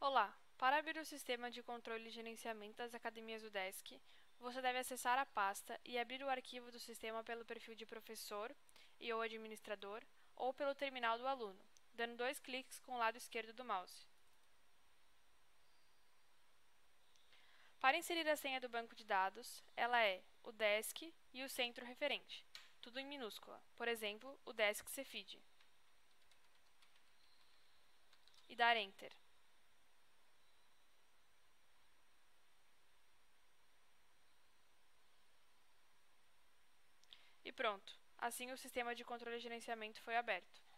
Olá! Para abrir o sistema de controle e gerenciamento das academias UDESC, você deve acessar a pasta e abrir o arquivo do sistema pelo perfil de professor e/ou administrador ou pelo terminal do aluno, dando 2 cliques com o lado esquerdo do mouse. Para inserir a senha do banco de dados, ela é UDESC e o centro referente, tudo em minúscula, por exemplo, UDESC Cefid. E dar Enter. E pronto! Assim o sistema de controle e gerenciamento foi aberto.